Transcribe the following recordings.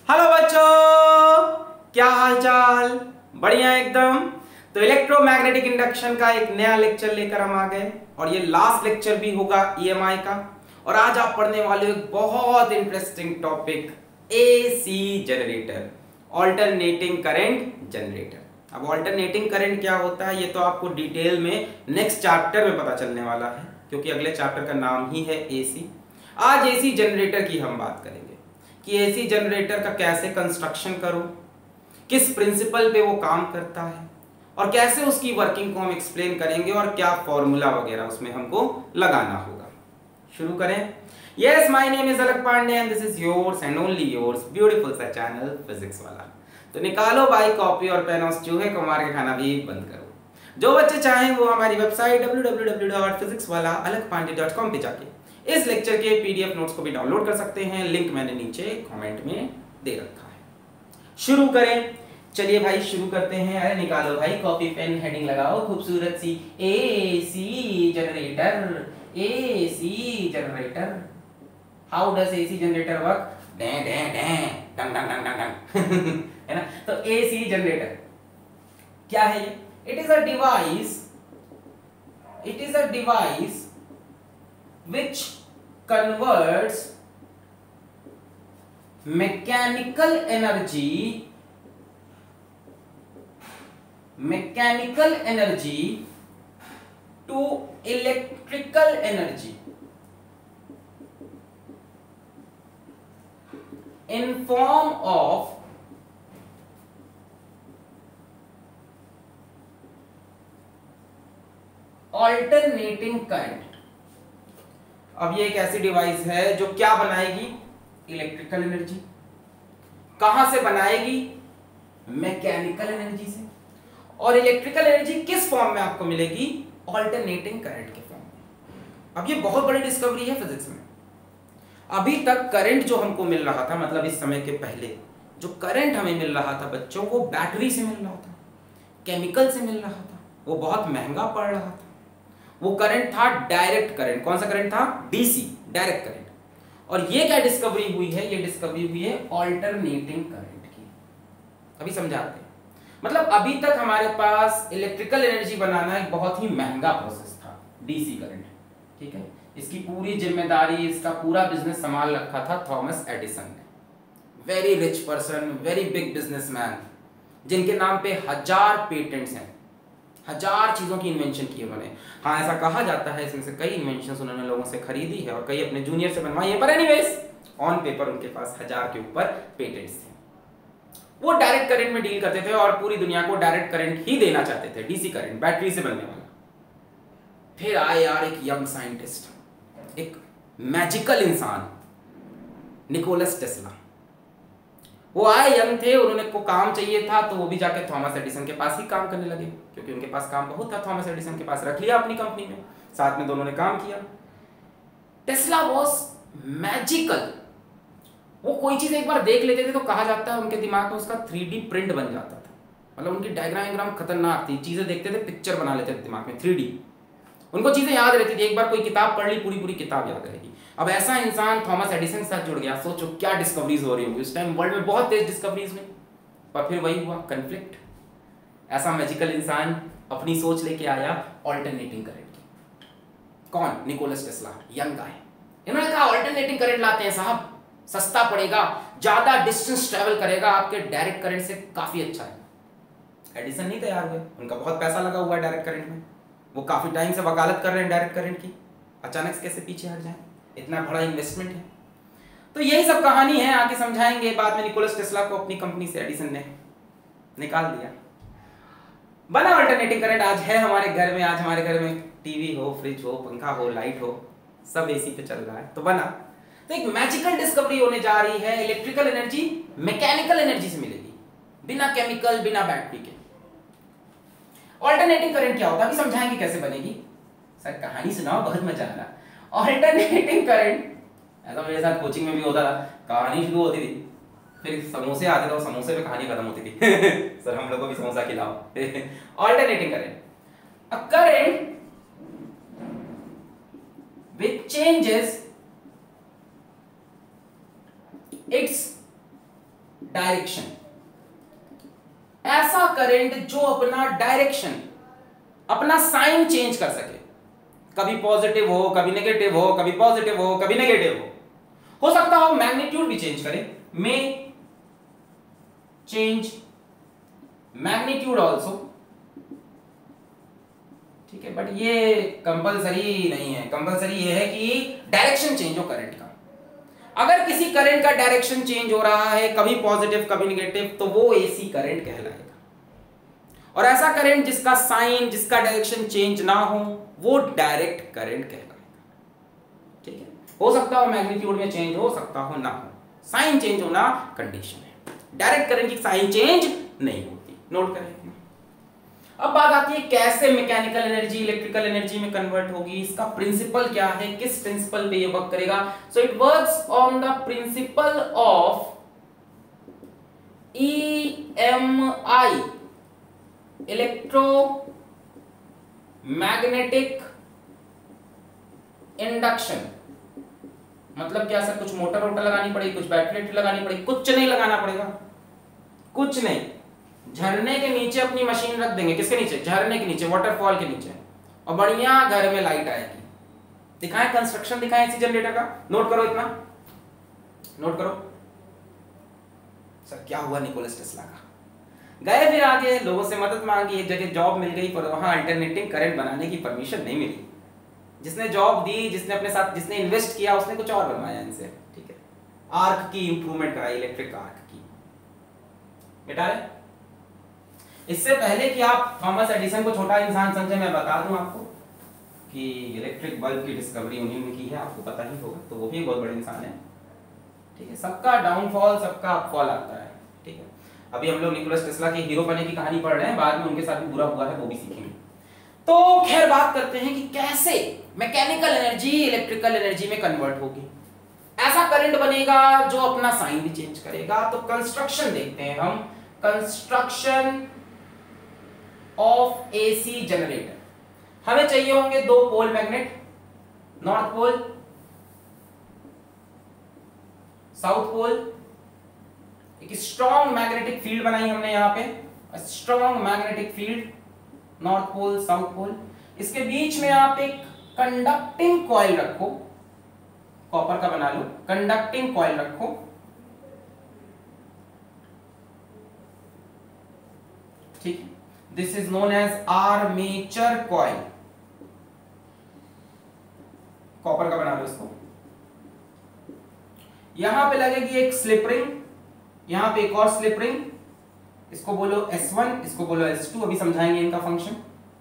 Hello बच्चों, क्या हाल चाल? बढ़िया एकदम। तो इलेक्ट्रोमैग्नेटिक इंडक्शन का एक नया लेक्चर लेकर हम आ गए और ये लास्ट लेक्चर भी होगा ईएमआई का। और आज आप पढ़ने वाले हो एक बहुत interesting topic, AC generator, alternating current generator. अब ऑल्टरनेटिंग करंट क्या होता है ये तो आपको डिटेल में नेक्स्ट चैप्टर में पता चलने वाला है, क्योंकि अगले चैप्टर का नाम ही है एसी। आज एसी जनरेटर की हम बात करेंगे कि एसी जनरेटर का कैसे कंस्ट्रक्शन करो, किस प्रिंसिपल पे वो काम करता है और कैसे उसकी वर्किंग को हम एक्सप्लेन करेंगे और क्या फॉर्मूला वगैरह उसमें हमको लगाना होगा। शुरू करें। Yes, my name is Alakh Pandey and this is yours and only yours beautiful सा चैनल फिजिक्स वाला। तो निकालो भाई कॉपी और पेन और चूहे को मार के खाना भी बंद करो। जो बच्चे चाहें वो हमारी वेबसाइट www.physicswallahalakhpandey.com पे जाके इस लेक्चर के पीडीएफ नोट्स को भी डाउनलोड कर सकते हैं। लिंक मैंने नीचे कमेंट में दे रखा है। शुरू करें। चलिए भाई शुरू करते हैं। अरे निकालो भाई कॉपी पेन, हेडिंग लगाओ खूबसूरत सी, AC generator. AC generator, how does AC generator work? डे डे डे डंग डंग डंग डंग है ना। तो एसी जनरेटर क्या है ये? It is a device which converts mechanical energy to electrical energy in form of alternating current। अब ये एक ऐसी डिवाइस है जो क्या बनाएगी? Electrical energy. कहां से बनाएगी? मैकेनिकल एनर्जी से। और इलेक्ट्रिकल एनर्जी किस फॉर्म में आपको मिलेगी? ऑल्टरनेटिंग करंट के फॉर्म में। अब ये बहुत बड़ी डिस्कवरी है फिजिक्स में। अभी तक करंट जो हमको मिल रहा था, मतलब इस समय के पहले जो करंट हमें मिल रहा था बच्चों, वो बैटरी से मिल रहा था, केमिकल से मिल रहा था, वो बहुत महंगा पड़ रहा था। वो करंट था डायरेक्ट करंट। कौन सा करंट था? DC, direct current. और ये क्या डिस्कवरी हुई है? ये डिस्कवरी हुई है ऑल्टरनेटिंग करंट की। अभी समझाते हैं। मतलब अभी तक हमारे पास इलेक्ट्रिकल एनर्जी बनाना एक बहुत ही महंगा प्रोसेस था, डीसी करंट। ठीक है, इसकी पूरी जिम्मेदारी, इसका पूरा बिजनेस संभाल रखा था थॉमस एडिसन ने। Very rich person, very big businessman, जिनके नाम पे 1000 पेटेंट्स हैं, 1000 चीजों की इन्वेंशन की उन्होंने। हाँ, ऐसा कहा जाता है इसमें से कई इन्वेंशंस उन्होंने लोगों से खरीदी है और कई अपने जूनियर से बनवाई है, पर एनीवेज ऑन पेपर उनके पास 1000 के ऊपर पेटेंट्स थे। वो डायरेक्ट करंट में डील करते थे और पूरी दुनिया को डायरेक्ट करंट ही देना चाहते थे, डीसी करंट, बैटरी से बनने वाला। फिर आए यार एक यंग साइंटिस्ट, एक मैजिकल इंसान, निकोलस टेस्ला। वो आए, यंग थे, उन्होंने को काम चाहिए था तो वो भी जाके थॉमस एडिसन के पास ही काम करने लगे, क्योंकि उनके पास काम बहुत था। थॉमस एडिसन के पास रख लिया अपनी कंपनी में, साथ में दोनों ने काम किया। Tesla was magical. वो कोई चीज एक बार देख लेते थे तो कहा जाता है उनके दिमाग में उसका 3D प्रिंट बन जाता था। मतलब उनकी डायग्राम खतरनाक थी। चीजें देखते थे, पिक्चर बना लेते थे दिमाग में 3D। उनको चीजें याद रहती थी, एक बार कोई किताब पढ़ ली, पूरी किताब याद रहेगी। अब ऐसा इंसान थॉमस एडिसन के साथ जुड़ गया, सोचो क्या डिस्कवरीज हो रही होंगी उस टाइम। वर्ल्ड में बहुत तेज डिस्कवरीज हुई, पर फिर वही हुआ, कन्फ्लिक्ट। ऐसा मैजिकल इंसान अपनी सोच लेके आया ऑल्टरनेटिंग करंट की। कौन? Nicholas Tesla, young guy. इन्होंने कहा ऑल्टरनेटिंग करंट लाते हैं साहब, सस्ता पड़ेगा, ज्यादा डिस्टेंस ट्रेवल करेगा, आपके डायरेक्ट करंट से काफी अच्छा है। एडिसन नहीं तैयार हुए, उनका बहुत पैसा लगा हुआ है डायरेक्ट करंट में। वो काफी टाइम से वकालत कर रहे हैं डायरेक्ट करंट की, अचानक से कैसे पीछे हट जाए? इतना बड़ा इन्वेस्टमेंट है। तो यही सब कहानी है, आगे समझाएंगे। बाद में निकोलस टेस्ला को अपनी कंपनी से एडिसन ने निकाल दिया, बना अल्टरनेटिंग करंट। आज है हमारे घर में, आज हमारे घर में टीवी हो, फ्रिज हो, पंखा हो, लाइट हो, सब एसी पे चल रहा है, तो बना। तो एक मैजिकल डिस्कवरी होने जा रही है। इलेक्ट्रिकल एनर्जी मैकेनिकल एनर्जी से मिलेगी, बिना केमिकल, बिना बैटरी के। ऑल्टरनेटिंग करंट क्या होता है अभी समझाएंगे कैसे बनेगी। सर कहानी सुनाओ, बहुत मजा आ रहा। ऑल्टरनेटिंग करंट ऐसा मेरे साथ कोचिंग में भी होता था। कहानी शुरू होती थी, फिर समोसे आते थे और समोसे पे कहानी खत्म होती थी। सर हम लोग को भी समोसा खिलाओ। Alternating current, a current which changes its direction, ऐसा करंट जो अपना डायरेक्शन, अपना साइन चेंज कर सके, कभी पॉजिटिव हो, कभी नेगेटिव हो, कभी पॉजिटिव हो, कभी नेगेटिव हो सकता हो मैग्नीट्यूड भी चेंज करे, मे चेंज मैग्नीट्यूड ऑल्सो, ठीक है, बट ये कंपलसरी नहीं है। कंपलसरी ये है कि डायरेक्शन चेंज हो करंट का। अगर किसी करंट का डायरेक्शन चेंज हो रहा है, कभी पॉजिटिव कभी नेगेटिव, तो वो एसी करंट कहलाएगा। और ऐसा करंट जिसका साइन, जिसका डायरेक्शन चेंज ना हो, वो डायरेक्ट करंट कहलाएगा, ठीक है। हो सकता हो मैग्नीट्यूड में चेंज हो सकता हो ना हो, साइन चेंज होना कंडीशन है। डायरेक्ट करंट की साइन चेंज नहीं होती, नोट करें। अब बात आती है कैसे मैकेनिकल एनर्जी इलेक्ट्रिकल एनर्जी में कन्वर्ट होगी, इसका प्रिंसिपल क्या है, किस प्रिंसिपल पे ये वर्क करेगा। So it works on the principle of EMI, electromagnetic induction. मतलब क्या सर, कुछ मोटर वोटर लगानी पड़ेगी, कुछ बैटरी लगानी पड़ेगी? कुछ नहीं लगाना पड़ेगा, कुछ नहीं। झरने के नीचे अपनी मशीन रख देंगे, किसके नीचे? झरने के नीचे, वाटरफॉल के नीचे, और बढ़िया घर में लाइट आएगी। दिखाएं कंस्ट्रक्शन, दिखाएं इसी जनरेटर का। नोट करो, इतना नोट करो। सर क्या हुआ निकोलस टेस्ला का? गए फिर आगे, लोगों से मदद मांगी, एक जगह जॉब मिल गई, पर वहां अल्टरनेटिंग करंट बनाने की परमिशन नहीं मिली। जिसने जॉब दी, जिसने अपने साथ, जिसने इन्वेस्ट किया, उसने कुछ और बनवाया इनसे, ठीक है। आर्क की इंप्रूवमेंट कराई, इलेक्ट्रिक आर्क की। बेटा रे, इससे पहले कि आप थॉमस एडिसन को छोटा इंसान समझे, मैं बता दूं आपको कि इलेक्ट्रिक बल्ब की डिस्कवरी उन्हीं ने की है, आपको पता ही होगा। तो वो भी एक बहुत बड़े इंसान है, ठीक है। सबका डाउनफॉल, सबका अपफॉल आता है, ठीक है। अभी हम लोग निकोलस टेस्ला के हीरो बनने की कहानी पढ़ रहे हैं, बाद में उनके साथ भी बुरा हुआ है, वो भी सीखेंगे। तो खैर बात करते हैं कि कैसे मैकेनिकल एनर्जी इलेक्ट्रिकल एनर्जी में कन्वर्ट होगी। ऐसा करंट बनेगा जो अपना साइन भी चेंज करेगा। तो कंस्ट्रक्शन देखते हैं हम, कंस्ट्रक्शन ऑफ एसी जनरेटर। हमें चाहिए होंगे दो pole magnet, north pole, south pole. एक स्ट्रॉन्ग मैग्नेटिक फील्ड बनाई हमने यहां पे, strong magnetic field, north pole south pole. इसके बीच में आप एक कंडक्टिंग कॉइल रखो, कॉपर का बना लो, कंडक्टिंग कॉइल रखो, ठीक है। This is known as armature coil, copper का बना लो इसको। यहां पे लगेगी एक स्लिप रिंग, यहां पे एक और स्लिप रिंग, इसको बोलो S1, इसको बोलो S2, अभी समझाएंगे इनका फंक्शन।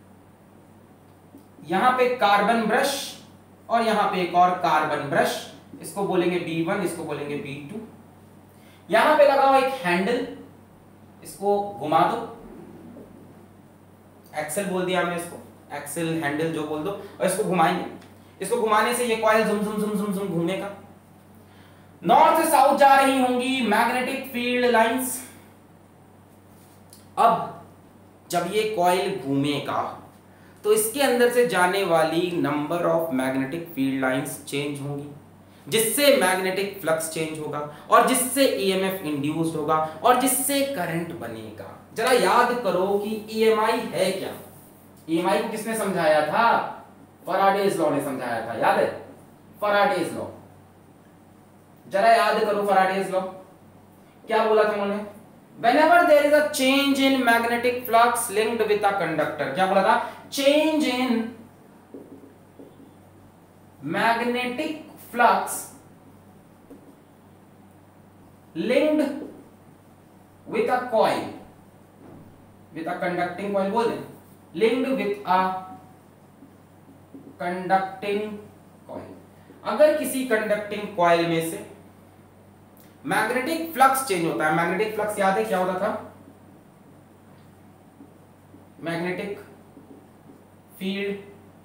यहां पे कार्बन ब्रश और यहां पे एक और कार्बन ब्रश, इसको बोलेंगे B1, इसको बोलेंगे B2। यहां पे लगाओ एक हैंडल, इसको घुमा दो, एक्सेल बोल दिया हमने इसको, एक्सेल हैंडल जो बोल दो, और इसको घुमाएंगे। इसको घुमाने से ये कॉइल झुम झुम झुम झुम झुम घूमेगा। नॉर्थ से साउथ जा रही होंगी मैग्नेटिक फील्ड लाइंस। अब जब ये कॉइल घूमेगा तो इसके अंदर से जाने वाली number of magnetic field lines change होंगी, जिससे मैग्नेटिक फ्लक्स चेंज होगा और जिससे ईएमएफ इंड्यूस्ड होगा और जिससे करंट बनेगा। जरा याद करो कि ईएमआई है क्या? ईएमआई को किसने समझाया था? फैराडेज लॉ ने समझाया था, याद है? Faraday's law. जरा याद करो फैराडेज लॉ क्या बोला था उन्होंने? Whenever there is a change in magnetic flux linked with a conductor, क्या बोला था? Change in magnetic flux linked with a coil, with a conducting coil बोल दें, linked with a conducting coil। अगर किसी conducting coil में से magnetic flux change होता है, मैग्नेटिक फ्लक्स याद है क्या होता था? मैग्नेटिक फील्ड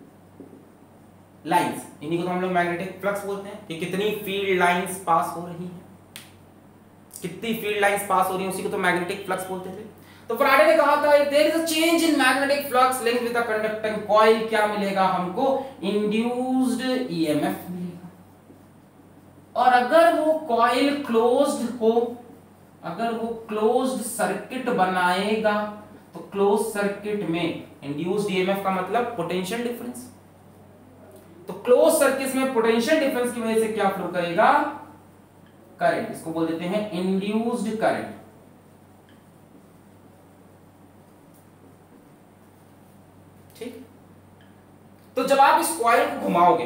लाइंस, इन्हीं को तो हम लोग मैग्नेटिक फ्लक्स बोलते हैं कि कितनी फील्ड लाइंस पास हो रही हैं, कितनी फील्ड लाइंस पास हो रही हैं, उसी को तो मैग्नेटिक फ्लक्स बोलते थे। तो फैराडे ने कहा था there is a change in magnetic flux linked with a conducting coil, क्या मिलेगा हमको? इंड्यूस्ड ईएमएफ मिलेगा। और अगर वो कॉइल क्लोज्ड हो अगर वो क्लोज्ड सर्किट बनाएगा तो क्लोज सर्किट में इंड्यूस्ड ईएमएफ का मतलब पोटेंशियल डिफरेंस, तो क्लोज सर्किट में पोटेंशियल डिफरेंस की वजह से क्या फ्लो करेगा, करंट, इसको बोल देते हैं इंड्यूस्ड करंट। ठीक, तो जब आप इस कॉइल को घुमाओगे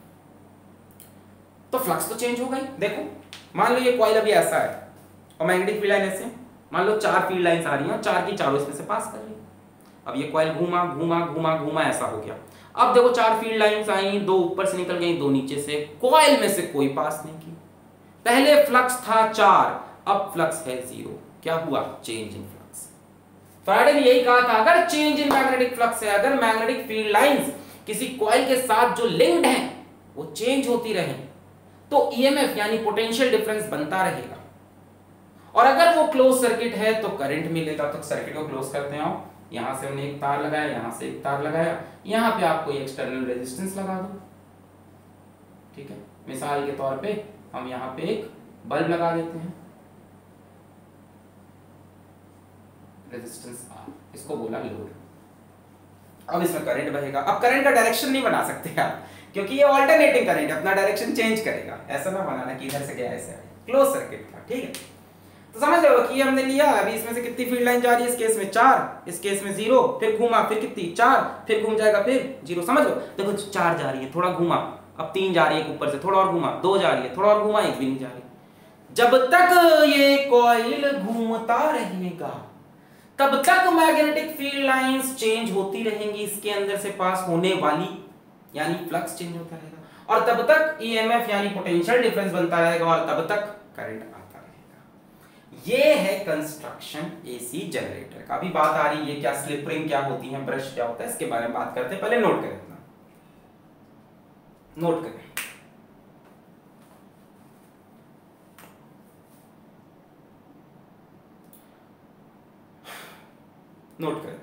तो फ्लक्स तो चेंज होगा ही। देखो मान लो ये कॉइल अभी ऐसा है और मैग्नेटिक फील्ड लाइन ऐसे, मान लो 4 फील्ड लाइंस आ रही हैं और 4 की चारों इसमें से पास कर रही है। अब ये कॉइल घूमा घूमा घूमा घूमा ऐसा हो गया। अब देखो 4 फील्ड लाइंस आई, 2 ऊपर से निकल गई, 2 नीचे से, कॉइल में से कोई पास नहीं की। पहले फ्लक्स था 4, अब फ्लक्स है 0। क्या हुआ, चेंज इन फ्लक्स। फैराडे ने यही कहा था, अगर चेंज इन मैग्नेटिक फ्लक्स है, अगर मैग्नेटिक फील्ड लाइंस किसी कॉइल के साथ जो लिंक्ड हैं वो चेंज होती रहे तो ईएमएफ यानी पोटेंशियल डिफरेंस बनता रहेगा, और अगर वो क्लोज सर्किट है तो करंट मिलेगा। तो सर्किट को क्लोज करते हैं, यहां से हमने एक तार लगाया, यहां से एक तार लगाया, यहां पे आप कोई एक्सटर्नल रेजिस्टेंस लगा दो। ठीक है, मिसाल के तौर पे हम यहां पे एक बल्ब लगा देते हैं, रेजिस्टेंस आर, इसको बोला लोड। अब इसमें करंट बहेगा। अब करंट का डायरेक्शन नहीं बना सकते आप, क्योंकि ये अल्टरनेटिंग करंट अपना डायरेक्शन चेंज करेगा। ऐसा ना बनाना कि इधर से गया ऐसे आए, क्लोज सर्किट था। ठीक है, तो समझ लो कि हमने लिया, अभी इसमें से कितनी फील्ड लाइन जा रही है, इस केस में 4, इस केस में 0, फिर घूमा, फिर कितनी 4, फिर घूम जाएगा, फिर 0। समझ लो, देखो 4 जा रही है, थोड़ा घूमा, अब 3 जा रही है ऊपर से, थोड़ा और घूमा, 2 जा रही है, थोड़ा और घूमा, 1 भी नहीं जा रही। जब तक ये कॉइल घूमता रहेगा तब तक मैग्नेटिक फील्ड लाइंस चेंज होती रहेंगी, इसके अंदर से पास होने वाली, यानी फ्लक्स चेंज होता रहेगा, और तब तक ईएमएफ यानी पोटेंशियल डिफरेंस बनता रहेगा, और तब तक करंट आता रहेगा। ये है कंस्ट्रक्शन एसी जनरेटर का। अभी बात आ रही है क्या स्लिप रिंग क्या होती है, ब्रश क्या होता है, इसके बारे में बात करते हैं। पहले नोट करें, इतना नोट करें। नोट करें,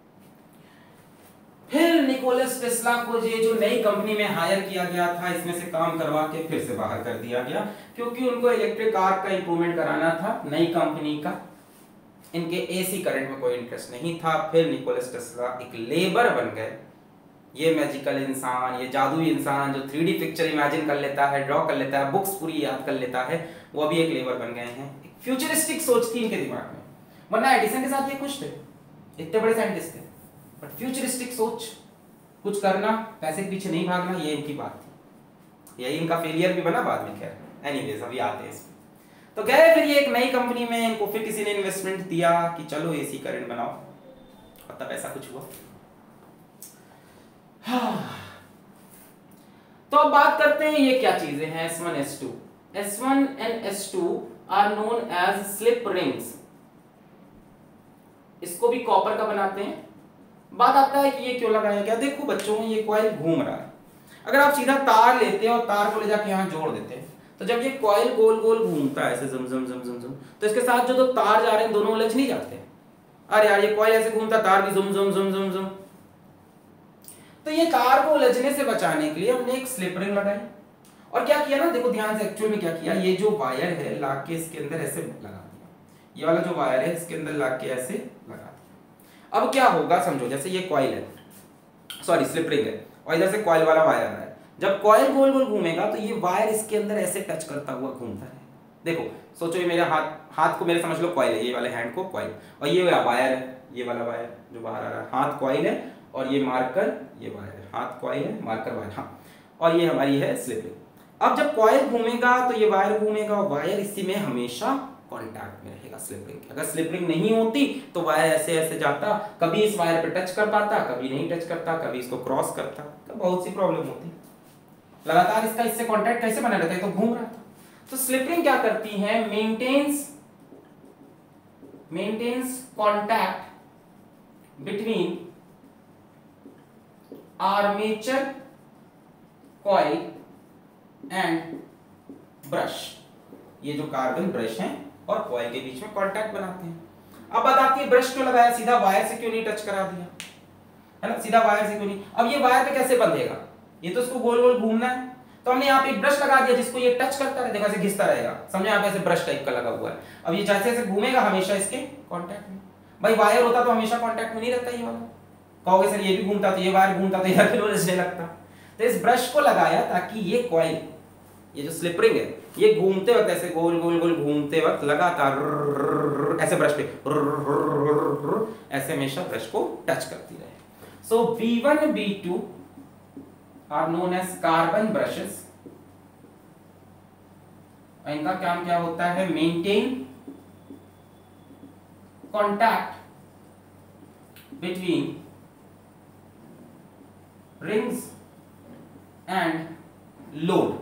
फिर निकोलस टेस्ला को ये जो नई कंपनी में हायर किया गया था, इसमें से काम करवा के फिर से बाहर कर दिया गया, क्योंकि उनको इलेक्ट्रिक आर्क का इंप्रूवमेंट कराना था नई कंपनी का। इनके एसी करंट में कोई इंटरेस्ट नहीं था। फिर निकोलस टेस्ला एक लेबर बन गए। ये मैजिकल इंसान, ये जादुई इंसान जो 3D पिक्चर इमेजिन कर लेता है, ड्रॉ कर लेता है, बुक्स पूरी याद कर लेता है, वो अभी एक लेबर बन गए हैं। एक फ्यूचरिस्टिक सोच थी इनके दिमाग में, वरना एडिसन के साथ ये खुश थे, इतने बड़े साइंटिस्ट थे, बट फ्यूचरिस्टिक सोच, कुछ करना, पैसे के पीछे नहीं भागना, ये इनकी बात थी। यही इनका फेलियर भी बना बाद में। खैर एनीवेज, अभी आते हैं इसमें। तो गए फिर ये एक नई कंपनी में, इनको फिर किसी ने इन्वेस्टमेंट दिया कि चलो एसी करंट बनाओ, और तब ऐसा कुछ हुआ। तो अब बात करते हैं ये क्या चीजें हैं, S1 S2। S1 and S2 are known as slip rings. इसको भी कॉपर का बनाते हैं। बात आता है कि ये क्यों लगाया गया। देखो बच्चों, ये कॉइल घूम रहा है, अगर आप सीधा तार लेते हैं और तार को ले जाके यहाँ जोड़ देते हैं, तो जब ये कॉइल गोल गोल घूमता है ऐसे जम जम जम जम जम, तो इसके साथ जो 2 तार जा रहे हैं दोनों उलझ नहीं जाते। अरे यार, ये कॉइल ऐसे घूमता, तार भी जुम जुम जुम जुम जुम। तो ये तार को उलझने से बचाने के लिए हमने एक स्लिप रिंग लगाई। और क्या किया ना, देखो ध्यान से, एक्चुअल में क्या किया, ये जो वायर है लाके के इसके अंदर ऐसे लगा दिया, ये वाला जो वायर है इसके अंदर लाके ऐसे लगा दिया। अब क्या होगा समझो, जैसे ये कॉइल है, सॉरी स्लिप रिंग है, और इधर से कॉइल वाला वायर आ रहा है। जब कॉइल गोल गोल घूमेगा तो ये वायर इसके अंदर ऐसे टच करता हुआ घूमता है। देखो सोचो, ये मेरा हाथ को मेरे समझ लो कॉइल है, ये वाले हैंड को कॉइल, और ये वायर है, ये वाला वायर जो बाहर आ रहा है, हाथ कॉइल है और ये मार्कर, ये वायर है, हाथ कॉइल है, मार्कर वायर, हाँ, और ये हमारी है स्लिप रिंग। अब जब कॉइल घूमेगा तो ये वायर घूमेगा, वायर इसी में हमेशा कांटेक्ट में रहेगा स्लिप रिंग। अगर स्लिप रिंग नहीं होती तो वायर ऐसे ऐसे जाता, कभी इस वायर पे टच कर पाता, कभी नहीं टच करता, कभी इसको क्रॉस करता, तो बहुत सी प्रॉब्लम होती। लगातार इसका इससे कांटेक्ट कैसे बना रहता है, तो घूम रहा था। तो स्लिप रिंग क्या करती है, maintains contact between armature coil and brush. ये जो कार्बन ब्रश हैं और कॉइल के बीच में कांटेक्ट बनाते हैं। अब बात आती है ब्रश क्यों लगाया, सीधा वायर से क्यों नहीं टच करा दिया, है ना, सीधा वायर से क्यों नहीं। अब ये वायर पे कैसे बंधेगा, ये तो इसको गोल गोल घूमना है, तो हमने यहाँ पे एक ब्रश लगा दिया जिसको ये टच करता रहे, देखो ऐसे घिसता रहेगा, समझे, यहाँ पे ऐसे ब्रश टाइप का लगा हुआ है। अब ये जैसे जैसे घूमेगा हमेशा इसके कांटेक्ट में। भाई वायर होता तो हमेशा कांटेक्ट में नहीं रहता ये वाला, कहोगे सर ये भी घूमता तो ये वायर घूमता तो ये फिर उलझने लगता। तो इस ब्रश को लगाया ताकि ये कॉइल, ये जो स्लिप रिंग है, ये घूमते वक्त ऐसे गोल गोल गोल घूमते वक्त लगातार ऐसे ब्रश पे ऐसे हमेशा ब्रश को टच करती रहे। So B1 B2 are known as carbon brushes. इनका काम क्या होता है, maintain contact between rings and load.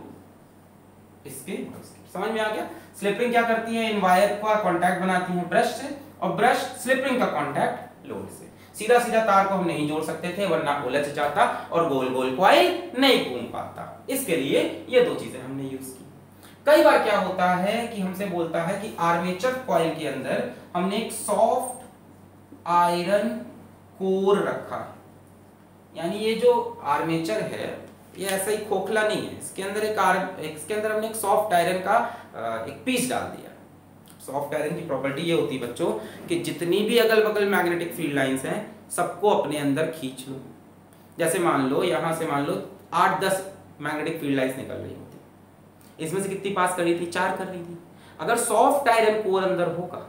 इसके समझ में आ गया। स्लिप रिंग क्या करती है, इन वायर का कांटेक्ट बनाती है ब्रश से, और ब्रश स्लिप रिंग का कांटेक्ट लोड से। सीधा सीधा तार को हम नहीं जोड़ सकते थे वरना उलझ जाता और गोल गोल कॉइल नहीं घूम पाता। इसके लिए ये दो चीजें हमने यूज की। कई बार क्या होता है कि हमसे बोलता है कि आर्मेचर कॉइल के अंदर हमने एक सॉफ्ट आयरन कोर रखा है, यानी ये जो आर्मेचर है ये ऐसा ही खोखला नहीं है, इसके अंदर इसके अंदर हमने एक सॉफ्ट आयरन का एक पीस डाल दिया। सॉफ्ट आयरन की प्रॉपर्टी ये होती है बच्चों कि जितनी भी अगल बगल मैग्नेटिक फील्ड लाइंस हैं सबको अपने अंदर खींच लो। जैसे मान लो यहां से मान लो 8-10 मैग्नेटिक फील्ड लाइंस निकल रही होती, इसमें से कितनी पास कर रही थी, 4 कर रही थी। अगर सॉफ्ट आयरन कोर अंदर होगा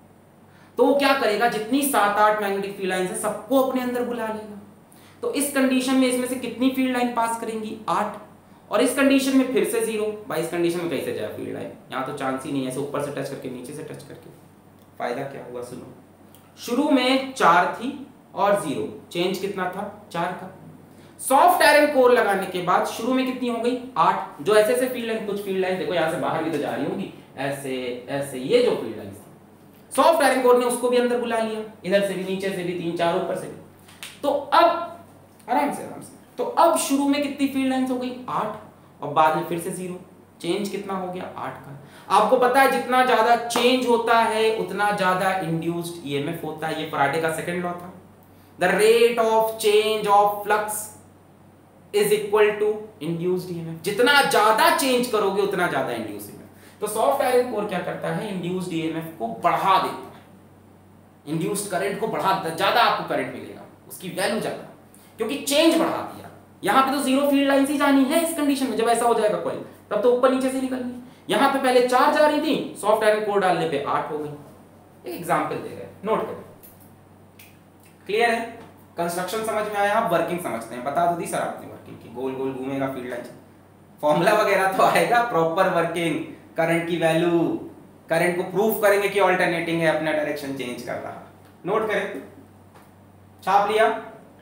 तो वो क्या करेगा, जितनी 7-8 मैग्नेटिक फील्ड लाइंस है सबको अपने अंदर बुला लेगा। तो इस कंडीशन में इसमें से कितनी फील्ड लाइन पास करेंगी, 8, और इस कंडीशन में फिर से 0। भाई इस कंडीशन में कैसे जाए फील्ड लाइन, यहाँ तो चांस ही नहीं है, ऐसे ऊपर से टच करके नीचे से टच करके। फायदा क्या हुआ सुनो, शुरू में 4 थी और 0, चेंज कितना था, 4 का। सॉफ्ट आयरन कोर लगाने के बाद शुरू में कितनी हो गई, 8। जो ऐसे ऐसे फील्ड लाइन, कुछ फील्ड लाइन देखो यहाँ से बाहर भी तो जा रही होंगी, ऐसे ऐसे, ये जो फील्ड लाइन थी सॉफ्ट आयरन कोर ने उसको भी अंदर बुला लिया, इधर से भी, नीचे से भी, 3-4 ऊपर से भी। तो अब आराम से तो अब शुरू में कितनी फील्ड लाइंस हो गई, 8, और बाद में फिर से 0, चेंज कितना हो गया, 8 का। आपको पता है जितना ज्यादा चेंज होता है उतना ज्यादा इंड्यूस्ड ईएमएफ होता है, ये फैराडे का सेकंड लॉ था। The rate of change of flux is equal to induced EMF. जितना ज्यादा चेंज करोगे उतना ज्यादा इंड्यूस्ड ईएमएफ। तो सॉफ्ट आयरन कोर क्या करता है, इंड्यूस्ड ईएमएफ को बढ़ा देता है, इंड्यूस्ड करंट को बढ़ा देता है, ज्यादा आपको करंट मिलेगा, उसकी वैल्यू ज्यादा, क्योंकि चेंज बढ़ा दिया। यहां पे तो 0 फील्ड लाइन ही जानी है इस कंडीशन में, जब ऐसा हो जाएगा कॉइल तब तो ऊपर नीचे से निकलनी। यहां पे पहले 4 जा रही थी, सॉफ्ट आयरन कोर डालने पे 8 हो गई। एक एग्जांपल दे रहे हैं, नोट करो। क्लियर है, कंस्ट्रक्शन समझ में आया, आप वर्किंग समझते हैं, बता दो दी सर आपने वर्किंग की, गोल गोल घूमेगा फील्ड लाइन, फॉर्मूला वगैरह तो आएगा, प्रॉपर वर्किंग, करंट की वैल्यू, करंट को प्रूफ करेंगे कि ऑल्टरनेटिंग है, अपना डायरेक्शन चेंज कर रहा। नोट करें, छाप लिया,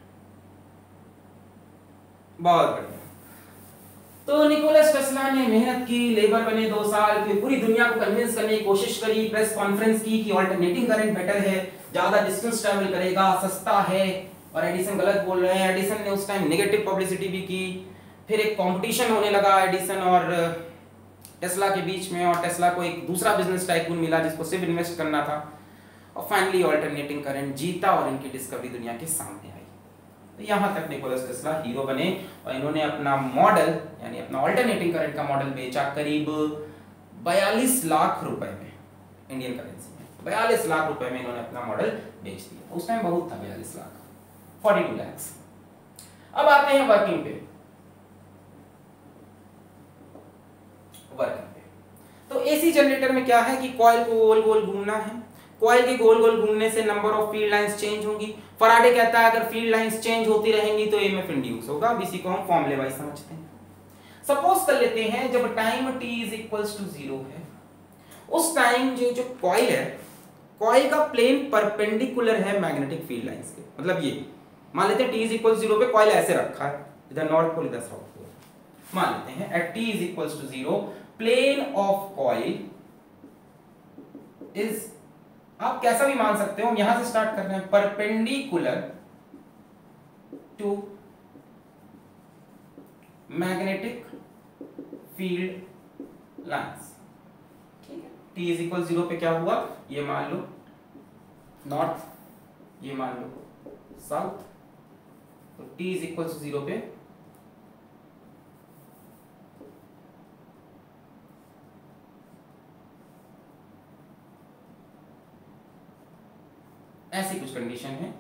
बहुत बढ़िया। तो निकोलस टेस्ला ने मेहनत की, लेबर बने 2 साल, फिर पूरी दुनिया को कन्विंस करने की कोशिश करी, प्रेस कॉन्फ्रेंस की कि ऑल्टरनेटिंग करंट बेटर है, ज्यादा डिस्टेंस ट्रैवल करेगा, सस्ता है, और एडिसन गलत बोल रहे हैं। एडिसन ने उस टाइम नेगेटिव पब्लिसिटी भी की। फिर एक कंपटीशन होने लगा एडिसन और टेस्ला के बीच में, और टेस्ला को एक दूसरा बिजनेस टाइकून मिला जिसको सिर्फ इन्वेस्ट करना था, और फाइनली ऑल्टरनेटिंग करंट जीता और इनकी डिस्कवरी दुनिया के सामने आई। यहां तक निकोलस टेस्ला हीरो बने, और इन्होंने अपना मॉडल यानी अपना ऑल्टरनेटिंग करंट का मॉडल बेचा करीब 42 लाख रुपए में, इंडियन करेंसी में 42 लाख रुपए में इन्होंने अपना मॉडल बेच दिया। उस टाइम बहुत था 42 लाख, 42 lakhs। अब आते हैं वर्किंग पे। तो एसी जनरेटर में क्या है कि कॉइल को गोल गोल घूमना है, कॉइल के गोल गोल घूमने से number of field lines change होंगी। फैराडे कहता है अगर फील्ड लाइंस चेंज होती रहेंगी तो ईएमएफ इंड्यूस होगा। अब इसी को हम फॉर्मूले वाइज समझते हैं। सपोज कर लेते हैं जब टाइम t = 0 है, उस टाइम जो कॉइल है, कॉइल का प्लेन परपेंडिकुलर है मैग्नेटिक फील्ड लाइंस के। मतलब ये मान लेते हैं t = 0 पे कॉइल ऐसे रखा है, इधर नॉर्थ पोल इधर साउथ पोल। मान लेते हैं at t = 0 plane of coil is, आप कैसा भी मान सकते हो, हम यहां से स्टार्ट कर रहे हैं, perpendicular to magnetic field lines. ठीक है, t = 0 पे क्या हुआ, ये मान लो नॉर्थ, ये मान लो साउथ। तो t = 0 पे ऐसी कुछ कंडीशन है,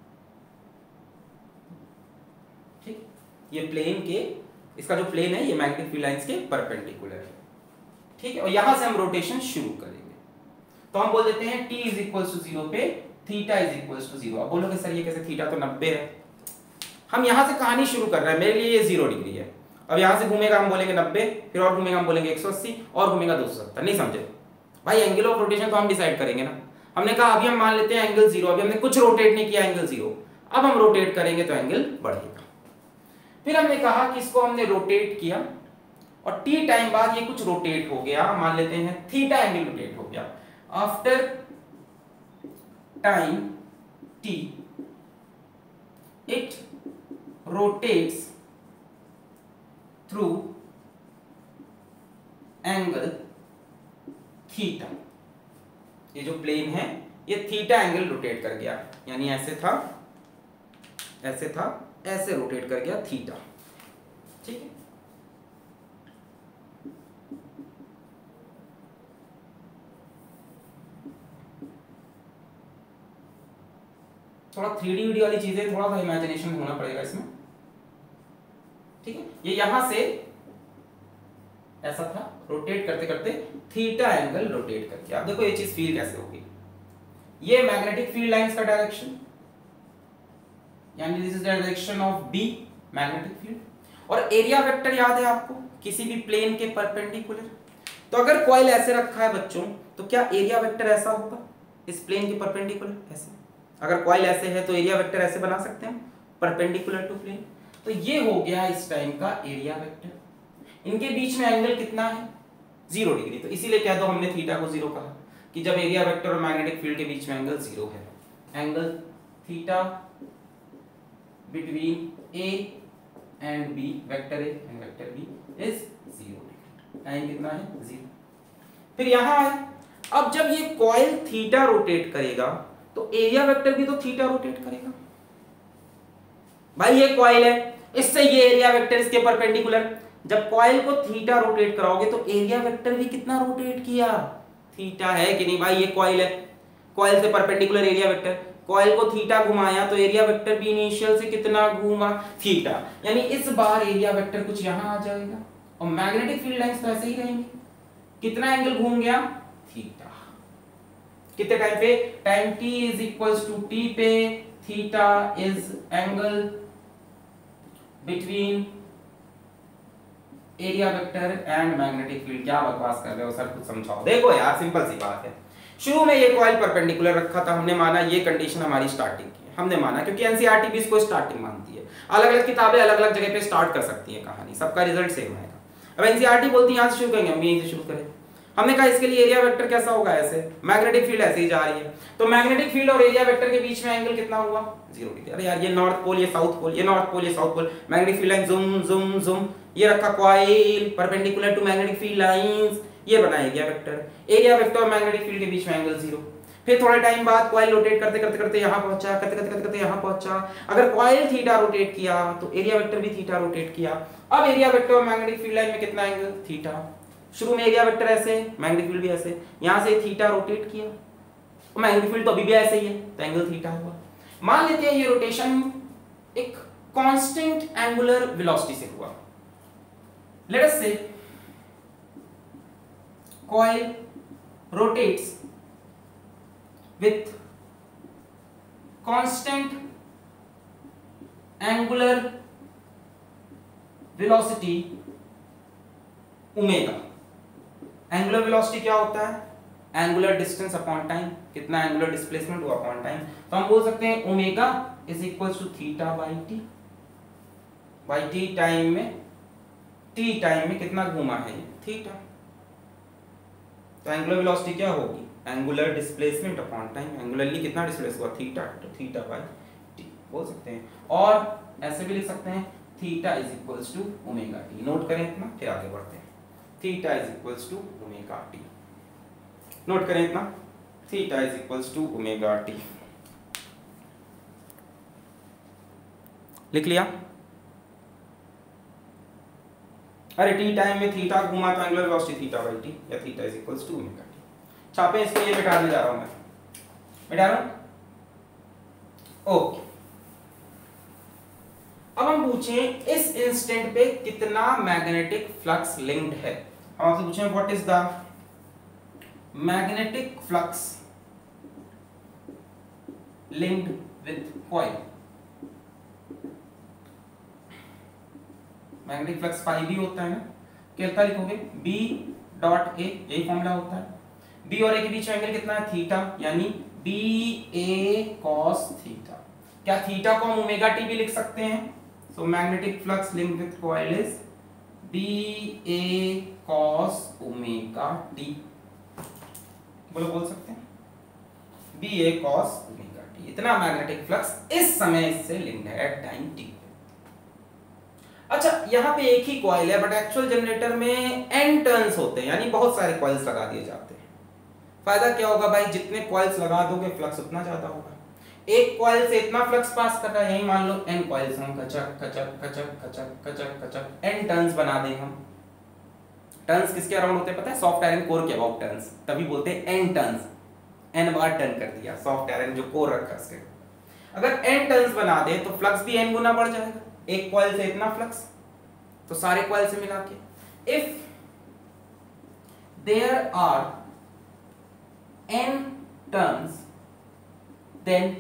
ठीक। ये प्लेन के, इसका जो प्लेन है ये मैग्नेटिक फील्ड लाइंस के परपेंडिकुलर है, ठीक है। और यहां से हम रोटेशन शुरू करेंगे, तो हम बोल देते हैं t इज इक्वल टू 0 पे थीटा इज इक्वल टू 0। अब बोलोगे सर ये कैसे, थीटा तो 90 है। हम यहां से कहानी शुरू कर रहे हैं, मेरे लिए ये 0 डिग्री है। अब यहां से घूमेगा हम बोलेंगे 90, फिर और घूमेगा हम बोलेंगे 180, और घूमेगा 270। नहीं समझे भाई, एंगल ऑफ रोटेशन तो हम डिसाइड करेंगे ना। हमने कहा अभी हम मान लेते हैं एंगल 0, अभी हमने कुछ रोटेट नहीं किया एंगल 0, अब हम रोटेट करेंगे तो एंगल बढ़ेगा। फिर हमने कहा कि इसको हमने रोटेट किया और t टाइम बाद ये कुछ रोटेट हो गया, मान लेते हैं थीटा एंगल रोटेट हो गया। After time t it rotates through angle theta। ये जो प्लेन है ये थीटा एंगल रोटेट कर गया, यानी ऐसे था, ऐसे था, ऐसे रोटेट कर गया थीटा, ठीक है। थोड़ा 3D वाली चीजें, थोड़ा सा इमेजिनेशन होना पड़ेगा इसमें, ठीक है। ये यहां से ऐसा था, रोटेट करते करते थीटा एंगल रोटेट करके, आप देखो ये चीज फील कैसे होगी। ये मैग्नेटिक फील्ड लाइंस का डायरेक्शन, यानी this is direction of B magnetic field. और एरिया वेक्टर याद है आपको, किसी भी प्लेन के परपेंडिकुलर। तो अगर कॉइल ऐसे रखा है बच्चों, तो क्या एरिया वेक्टर ऐसा होगा इस प्लेन के परपेंडिकुलर, ऐसे। अगर कॉइल ऐसे है तो एरिया वेक्टर ऐसे बना सकते हैं, परपेंडिकुलर टू प्लेन। तो ये हो गया इस टाइम का एरिया वेक्टर। इनके बीच में एंगल कितना है, 0 डिग्री। तो इसीलिए कह दो हमने थीटा को 0 कहा, कि जब एरिया वेक्टर और मैग्नेटिक फील्ड के बीच में एंगल 0 है, angle theta between A and B, vector A and vector B is 0 degree. Time कितना है, 0। फिर यहां है, अब जब ये कॉइल थीटा रोटेट करेगा तो एरिया वेक्टर भी तो थीटा रोटेट करेगा। भाई ये कॉइल है, इससे ये एरिया वेक्टर इसके परपेंडिकुलर। जब कॉइल को थीटा रोटेट कराओगे तो एरिया वेक्टर भी कितना रोटेट किया, थीटा, है कि नहीं भाई। ये कॉइल है, कॉइल से परपेंडिकुलर एरिया वेक्टर, कॉइल को थीटा घुमाया तो एरिया वेक्टर भी इनिशियल से कितना घूमा, थीटा। यानी इस बार एरिया वेक्टर कुछ यहां आ जाएगा, और मैग्नेटिक फील्ड लाइंस तो ऐसे ही रहेंगे। कितना एंगल घूम गया, थीटा। कितने टाइम पे, time t is equals to t पे theta is angle between area vector and magnetic field. क्या बकवास कर रहे हो सर, कुछ समझाओ। देखो यार सिंपल सी बात है, शुरू में ये कॉइल परपेंडिकुलर रखा था, हमने माना ये कंडीशन हमारी स्टार्टिंग की, हमने माना, क्योंकि एनसीईआरटी भी इसको स्टार्टिंग मानती है। अलग अलग किताबें अलग अलग जगह पे स्टार्ट कर सकती है कहानी, सबका रिजल्ट सेम आएगा। अब एनसीईआरटी बोलती है यहां से शुरू करेंगे, हम यहीं से शुरू करें। हमने कहा इसके लिए एरिया वेक्टर कैसा होगा, ऐसे, मैग्नेटिक फील्ड ऐसे ही जा रही है, तो मैग्नेटिक फील्ड और एरिया वेक्टर के बीच में एंगल कितना हुआ, 0 डिग्री। अरे यार ये नॉर्थ पोल, ये साउथ पोल, ये नॉर्थ पोल, ये south pole, magnetic field line zoom zoom zoom, ये रखा coil perpendicular to magnetic field lines, ये बना एरिया वेक्टर। एरिया वेक्टर और मैग्नेटिक फील्ड के बीच में एंगल 0। फिर थोड़े टाइम बाद कॉइल रोटेट करते करते करते यहां पहुंचा, करते करते करते यहां पहुंचा। अगर कॉइल थीटा रोटेट किया तो एरिया वेक्टर भी थीटा रोटेट किया। अब एरिया वेक्टर और मैग्नेटिक फील्ड लाइन में कितना एंगल, थीटा। शुरू में एरिया वेक्टर ऐसे, मैग्नेटिक फील्ड भी ऐसे, यहां से थीटा रोटेट किया, और मैग्नेटिक फील्ड तो अभी भी ऐसे ही है, तो एंगल थीटा हुआ। मान लेते हैं ये रोटेशन एक कांस्टेंट एंगुलर वेलोसिटी से हुआ। Let us say coil rotates with constant angular velocity omega. Angular velocity क्या होता है, एंगुलर डिस्टेंस अपॉन टाइम, कितना एंगुलर डिस्प्लेसमेंट हुआ अपॉन टाइम। तो हम बोल सकते हैं omega is equals to theta by T. By T time में कितना घूमा है, थीटा। तो एंगुलर वेलोसिटी क्या होगी, angular displacement upon time. Angularly कितना डिस्प्लेस हुआ, थीटा, तो थीटा बाई टी बोल सकते हैं। और ऐसे भी लिख सकते हैं theta is equals to omega T. Note करें इतना, फिर आगे बढ़ते हैं। Theta is equals to omega T, note करें इतना, theta is equals to omega T. लिख लिया। अरे टी टाइम में थीटा घुमा तो angular velocity theta by T, या theta is equals to omega T. छापे इसको, ये मिटाने जा रहा हूं मैं, मिटा रहा हूं। ओके, अब हम पूछें इस इंस्टेंट पे कितना मैग्नेटिक फ्लक्स लिंक्ड है। हम आपसे पूछें what is the magnetic flux linked with coil. Magnetic flux phi भी होता है ना, कितना लिखोगे बी डॉट ए, यही फॉर्मूला होता है। बी और ए के बीच एंगल कितना है थीटा, यानी बी ए कॉस थीटा। क्या थीटा को हम ओमेगा टी भी लिख सकते हैं? So magnetic flux linked with coil is B A cos omega T. बोल सकते हैं B A cos omega T. इतना मैग्नेटिक फ्लक्स इस समय इससे लिंक्ड है एट टाइम टी। अच्छा, यहाँ पे एक ही कॉइल है बट एक्चुअल जनरेटर में n टर्न्स होते हैं, यानी बहुत सारे कॉइल्स लगा दिए जाते हैं। फायदा क्या होगा भाई, जितने कॉइल्स लगा दोगे फ्लक्स उतना ज्यादा होगा। एक कॉइल से इतना फ्लक्स पास कर रहा है, यही मान लो n कॉइल्स हम कचक कचक कचक कचक कचक कचक n टर्न्स बना दें हम। टर्न्स किसके अराउंड होते हैं पता है? सॉफ्ट आयरन कोर के अबाउट टर्न्स, तभी बोलते हैं n टर्न्स। n बार टर्न कर दिया सॉफ्ट आयरन जो कोर रखा है उसके। अगर n टर्न्स बना दे तो फ्लक्स भी n गुना बढ़ जाएगा। एक कॉइल से इतना फ्लक्स, तो सारे कॉइल से मिला के if there are n turns then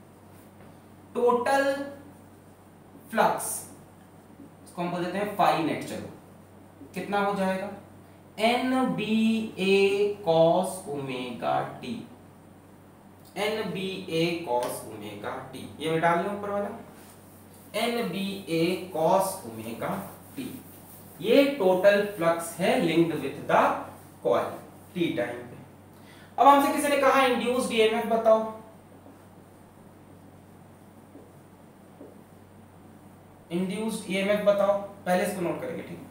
total flux, इसको हम बोल देते हैं फाई नेट। चलो कितना हो जाएगा? n b a cos omega t, n b a cos omega t। ये मैं डाल लूं ऊपर वाला NBA cos ओमेगा t। ये टोटल फ्लक्स है linked with the coil t time पे। अब हमसे किसी ने कहा इंड्यूस्ड ईएमएफ बताओ। इंड्यूस्ड ईएमएफ बताओ, पहले इसको नोट करेंगे ठीक है,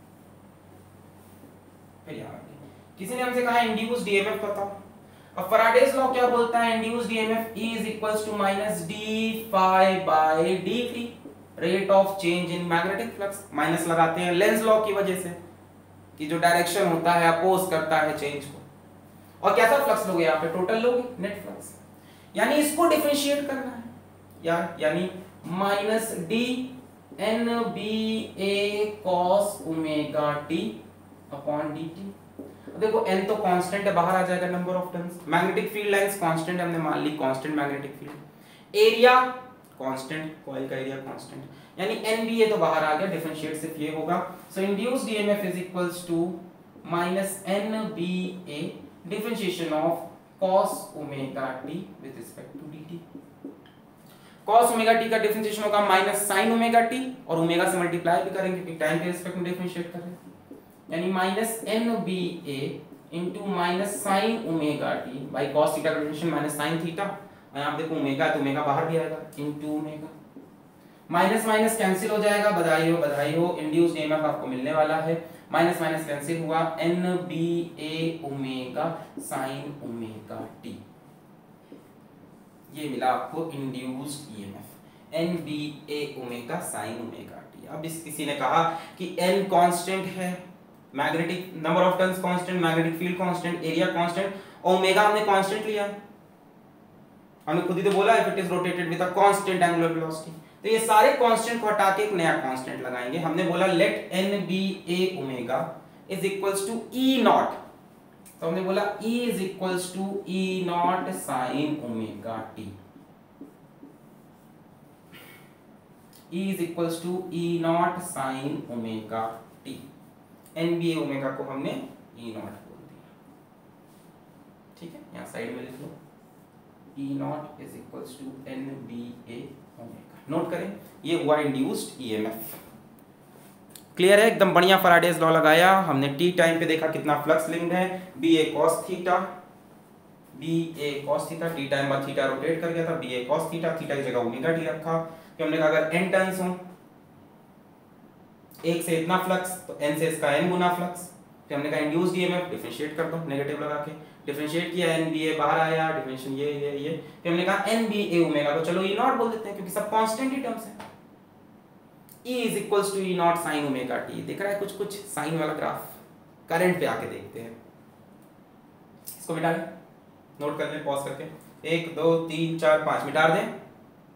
फिर यहां किसी ने हमसे कहा इंड्यूस्ड ईएमएफ बताओ। अब फैराडेज लॉ क्या बोलता है? Induced EMF E is equals to minus d phi by dt, rate of change in magnetic flux. Minus लगाते हैं लेंज लॉ की वजह से कि जो डायरेक्शन होता है अपोज करता है चेंज को। और कैसा फ्लक्स लोगे यहाँ पे? टोटल लोगे, नेट फ्लक्स। यानी इसको डिफरेंशिएट करना है यानी minus D N B A cos omega T upon D T. देखो n तो कांस्टेंट है, बाहर आ जाएगा number of turns. Magnetic field lines constant हमने मान ली, constant magnetic field. Area constant, coil का एरिया कांस्टेंट, यानी NBA तो बाहर आ गया, डिफरेंशिएट सिर्फ ये होगा। So induced EMF is equals to minus NBA differentiation of cos omega t with respect to dt। cos omega t का डिफरेंशिएशन होगा माइनस sin ओमेगा t, और ओमेगा से मल्टीप्लाई भी करेंगे क्योंकि टाइम के रिस्पेक्ट में डिफरेंशिएट कर रहे हैं, यानी minus NBA into minus sine omega T by cos theta का डिफरेंशिएशन माइनस साइन थीटा। और यहाँ देखो ओमेगा तो ओमेगा बाहर भी आएगा into omega. Minus minus cancel हो जाएगा, बधाई हो। इंड्यूस्ड ईएमएफ आपको मिलने वाला है, माइनस माइनस कैंसिल हुआ, NBA omega sine omega T. ये मिला आपको induced EMF NBA omega sine omega T. अब इस किसी ने कहा कि n कांस्टेंट है, magnetic number of turns constant, magnetic field constant, area constant, omega हमने कांस्टेंट लिया है। हमने खुद ही तो बोला if it is rotated with a constant angular velocity, तो ये सारे कांस्टेंट को हटा के एक नया कांस्टेंट लगाएंगे। हमने बोला let NBA omega is equals to E naught, तो हमने बोला E is equals to E naught sine omega t। E is equals to E naught sine omega t। NBA omega को हमने E नॉट बोल दिया, ठीक है, यहाँ साइड में लिख लो E naught is equals to NBA omega. Note करें, ये हुआ इंड्यूस्ड ईएमएफ। क्लियर है एकदम बढ़िया। फैराडेज लॉ लगाया हमने, टी टाइम पे देखा कितना फ्लक्स लिंक्ड है, BA cos theta, BA cos theta, T time बाद थीटा रोटेट कर गया था, BA cos थीटा, थीटा की जगह ओमेगा टी रखा। कि हमने कहा अगर n टर्न्स हो, एक से इतना फ्लक्स तो n से इसका n गुना फ्लक्स, तो हमने कहा इंड्यूस्ड ईएमएफ डिफरेंशिएट कर दो, नेगेटिव लगा के डिफरेंशिएट किया, NBA बाहर आया, डिफरेंशिएशन ये तो हमने कहा NBA ओमेगा को चलो E नॉट बोल देते हैं क्योंकि सब कांस्टेंट ही टर्म्स है। E is equals to E naught sine omega T. दिख रहा है कुछ साइन वाला ग्राफ, करंट पे आके देखते हैं। इसको मिटा लें, नोट कर लें पॉज करके, 1 2 3 4 5 मिटा दें।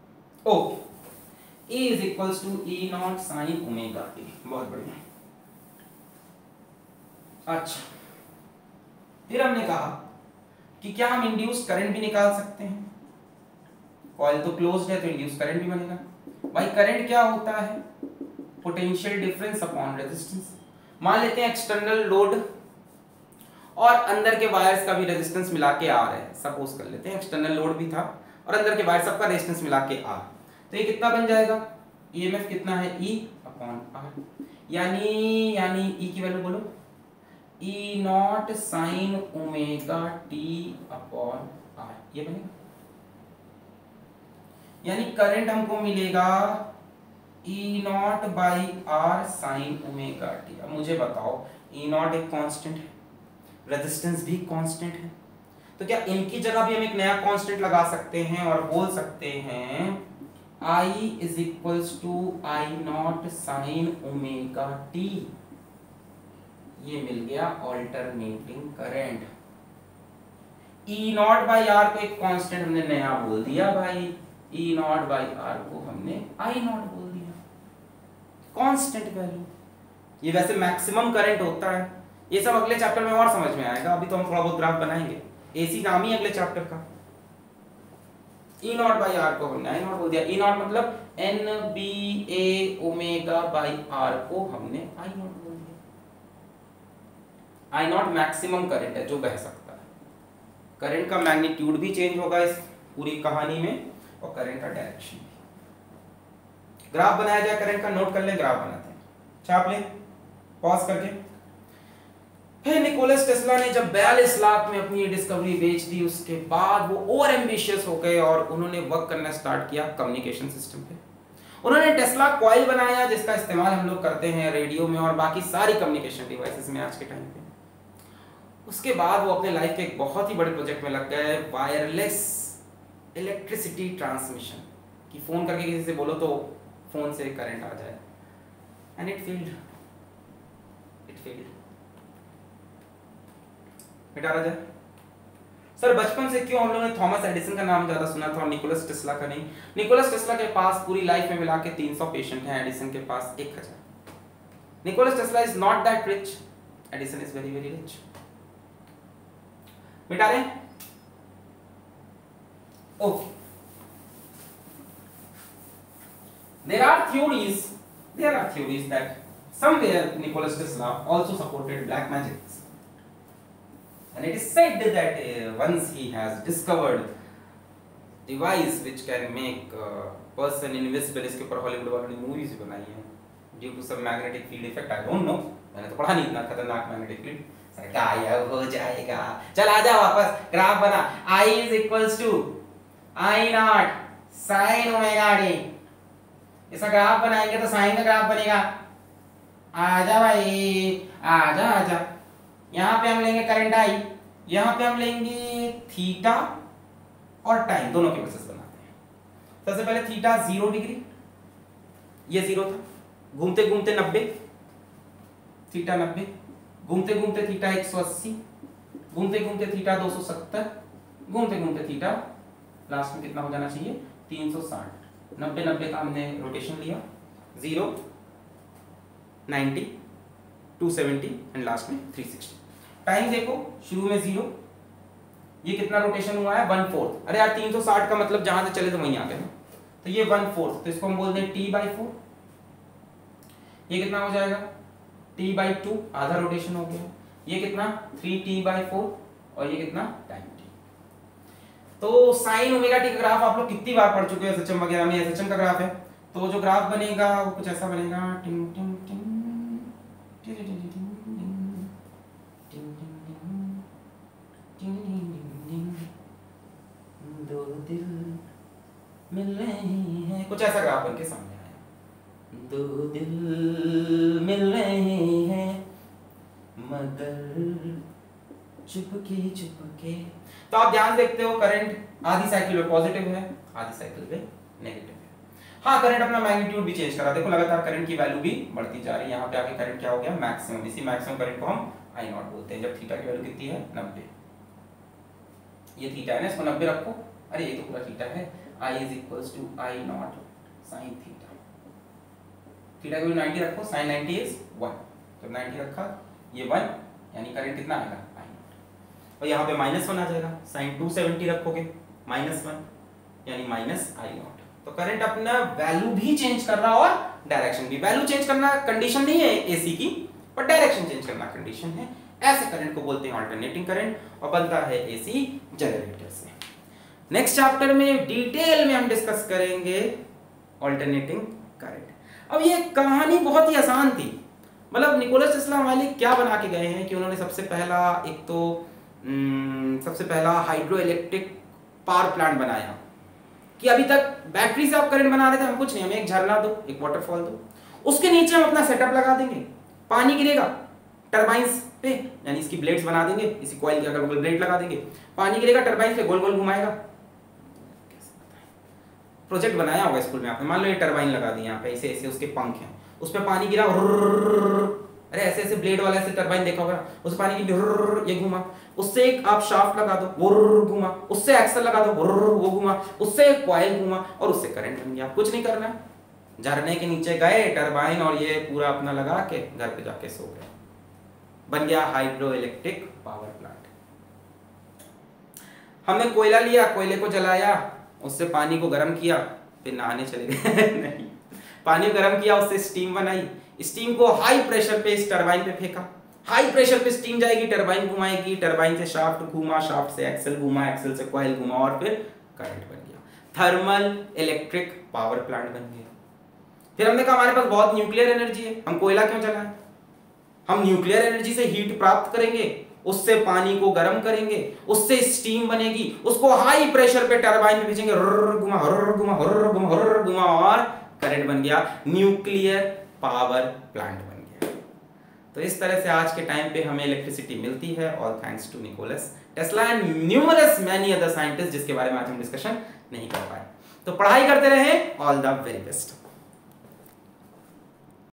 Okay, E is equals to E naught sine omega T. बहुत बढ़िया। अच्छा, फिर हमने कहा कि क्या हम इंड्यूस करंट भी निकाल सकते हैं? कॉइल तो क्लोज्ड है तो इंड्यूस करंट भी बनेगा। भाई करंट क्या होता है? Potential difference upon resistance. मान लेते हैं एक्सटर्नल लोड और अंदर के वायर्स का भी रेजिस्टेंस मिला के आ रहा है। सपोज कर लेते हैं एक्सटर्नल लोड भी था और अंदर के वायर सबका रेजिस्टेंस मिला के आ, तो ये कितना बन जाएगा? ईएमएफ कितना है? E upon R। यानी E की वैल्यू बोलो, E naught sine omega T upon R, ये बनेगा। यानी करंट हमको मिलेगा E naught by R sine omega T. अब मुझे बताओ, E नॉट एक कांस्टेंट है, रेजिस्टेंस भी कांस्टेंट है, तो क्या इनकी जगह भी हम एक नया कांस्टेंट लगा सकते हैं और बोल सकते हैं I is equals to I naught sine omega T. ये मिल गया alternating current. E naught by R को एक कांस्टेंट हमने नया बोल दिया भाई, E नॉट बाई R को हमने I नॉट बोल दिया, कांस्टेंट वैल्यू। ये वैसे मैक्सिमम करंट होता है, ये सब अगले चैप्टर में और समझ में आएगा, अभी तो हम थोड़ा बहुत ग्राफ बनाएंगे। एसी नाम ही अगले चैप्टर का। E नॉट बाई R को हमने I नॉट बोल दिया। E नॉट मतलब NBA ओमेगा बाई R को हमने I नॉट बोल दिया। I नॉट मैक्सिमम करंट है जो बह सकता है। करंट का मैग्नीट्यूड भी चेंज होगा इस पूरी कहानी में और करंट का डायरेक्शन भी। ग्राफ बनाया जाए करंट का, नोट कर ले, ग्राफ बनाते हैं, छाप ले पॉज करके। फिर निकोलस टेस्ला ने जब 42 लाख में अपनी डिस्कवरी बेच दी, उसके बाद वो ओवर एम्बिशियस हो गए और उन्होंने वर्क करना स्टार्ट किया कम्युनिकेशन सिस्टम पे। उन्होंने टेस्ला कॉइल बनाया जिसका इस्तेमाल हम लोग करते हैं रेडियो में और बाकी सारी कम्युनिकेशन डिवाइसेस में आज के टाइम पे। उसके बाद वो अपने लाइफ के एक बहुत ही बड़े प्रोजेक्ट में लग गए, वायरलेस इलेक्ट्रिसिटी ट्रांसमिशन, कि फोन करके किसी से बोलो तो फोन से करंट आ जाए। And it failed. मिटा जाए। सर बचपन से क्यों हम लोगों ने थॉमस एडिसन का नाम ज्यादा सुना था और निकोलस टेस्ला का नहीं? निकोलस टेस्ला के पास पूरी लाइफ में मिला के 300 पेशेंट हैं, एडिसन के पास 1000। Nicholas Tesla is not that rich, Edison is very very rich. मिटा दें? Okay. There are theories that somewhere Nicholas Tesla also supported black magic. And it is said that once he has discovered device which can make person invisible, इसके ऊपर Hollywood वालों ने movies भी बनाई हैं due to some magnetic field effect. I don't know, मैंने तो पढ़ा नहीं इतना खतरनाक मैग्नेटिक फील्ड। सर गायब हो जाएगा। चल आजा वापस, ग्राफ बना। I is equals to I naught sine omega T. इसका ग्राफ बनाएंगे तो साइन का ग्राफ बनेगा। आजा भाई, आजा। यहाँ पे हम लेंगे करंट आई, यहाँ पे हम लेंगे थीटा और टाइम, दोनों के बेसिस बनाते हैं। सबसे पहले थीटा 0 डिग्री, ये 0 था, घूमते घूमते 90, थीटा 90, घूमते घूमते थीटा 180, घूमते घूमते थीटा 270, घूमते घूमते थीटा लास्ट में कितना हो जाना चाहिए? 360। 90 का हमने रोटेशन लिया, 0, 90, 270 एंड लास्ट में 360। टाइम देखो, शुरू में 0, ये कितना रोटेशन हुआ है? 1/4। अरे यार 360 का मतलब जहां से चले तो वहीं आ गए ना, तो ये 1/4, तो इसको हम बोल दें T/4। ये कितना हो जाएगा? T/2, आधा रोटेशन हो गया। ये कितना? 3T/4 और ये कितना? Time T। तो साइन ओमेगा टी का ग्राफ आप लोग कितनी बार पढ़ चुके हो एसएचएम वगैरह में। एसएचएम का ग्राफ है, तो जो ग्राफ बनेगा वो कुछ ऐसा बनेगा, टिंग टिंग टिंग टिंग टिंग टिंग दो दिल मिल रहे हैं, कुछ ऐसा ग्राफ बन के सामने आया। दो दिल मिल रहे हैं मगर चुपके चुपके। तो आप ध्यान देखते हो करंट आधी साइकिल में पॉजिटिव है, आधी साइकिल में नेगेटिव है। हाँ, करंट अपना मैग्नीट्यूड भी चेंज करा, देखो लगातार करंट की वैल्यू भी बढ़ती जा रही है। यहाँ पे आके करंट क्या हो गया? मैक्सिमम। इसी मैक्सिमम करंट को हम आई नॉट बोलते हैं जब थीटा की वैल्यू कितनी है? 90। ये थीटा है ना, इसको 90 रखो। अरे ये तो पूरा थीटा है, I is equals to I naught sine theta. Theta को 90 रखो, साइन 90 इज 1, जब 90 रखा ये 1, यानी करंट कितना आएगा आई नॉट। और यहाँ पे -1 आ जाएगा, साइन 270 रखोगे -1 यानी माइनस आई नॉट। तो करंट अपना वैल्यू भी चेंज कर रहा और डायरेक्शन भी। वैल्यू चेंज करना कंडीशन नहीं है एसी की, पर डायरेक्शन चेंज करना कंडीशन है। ऐसे करंट को बोलते हैं अल्टरनेटिंग करंट और बनता है एसी जनरेटर से। नेक्स्ट चैप्टर में डिटेल में हम डिस्कस करेंगे अल्टरनेटिंग करंट। अब ये कहानी बहुत ही आसान थी, मतलब निकोलस टेस्ला वाले क्या बना के गए हैं कि उन्होंने सबसे पहला हाइड्रो इलेक्ट्रिक पावर प्लांट बनाया कि अभी तक बैटरी से आप करंट बना रहे थे, हम कुछ नहीं, हमें एक झरना दो, एक वाटरफॉल दो, उसके नीचे हम अपना सेटअप लगा देंगे, पानी गिरेगा टरबाइंस पे, यानी इसकी ब्लेड्स बना देंगे, इसी कॉइल के अगल बगल ब्लेड लगा देंगे, पानी गिरेगा टरबाइन पे, गोल गोल घुमाएगा। प्रोजेक्ट बनाया होगा स्कूल में आपने, मान लो ये टरबाइन लगा दी यहाँ पे, ऐसे ऐसे उसके पंख हैं, उस पर पानी गिरा, अरे ऐसे ऐसे ब्लेड वाला ऐसे टरबाइन देखा होगा, उस पानी की ये घुमा, उससे एक आप शाफ्ट लगा दो वो घुमा, उससे एक्सल लगा दो वो घुमा, उससे एक कॉइल घुमा और उससे करंट बन गया। कुछ नहीं करना है, झरने के नीचे गए टरबाइन और ये पूरा अपना लगा के घर पे जाके सो गए, बन गया हाइड्रो इलेक्ट्रिक पावर प्लांट। हमने कोयला लिया, कोयले को जलाया, उससे पानी को गर्म किया, फिर नहाने चले गए नहीं, पानी को गर्म किया, उससे स्टीम बनाई, स्टीम को हाई प्रेशर पे इस टरबाइन पे फेंका, हाई प्रेशर पे स्टीम जाएगी, टरबाइन घुमाएगी, टरबाइन से शाफ्ट घूमा, शाफ्ट से एक्सल घुमा, एक्सल से कॉइल घुमा और फिर करंट बन गया, थर्मल इलेक्ट्रिक पावर प्लांट बन गया। फिर हमने कहा हमारे पास बहुत न्यूक्लियर एनर्जी है, हम कोयला क्यों जलाएं, हम न्यूक्लियर एनर्जी से हीट प्राप्त करेंगे, उससे पानी को गर्म करेंगे, उससे स्टीम बनेगी, उसको हाई प्रेशर पे टरबाइन में भेजेंगे, घुमा घुमा घुमा घुमा और करंट बन गया, न्यूक्लियर पावर प्लांट बन गया। तो इस तरह से आज के टाइम पे हमें इलेक्ट्रिसिटी मिलती है, all thanks to Nicholas Tesla and numerous many other scientist जिसके बारे में आज हम डिस्कशन नहीं कर पाए। तो पढ़ाई करते रहें, ऑल द वेरी बेस्ट।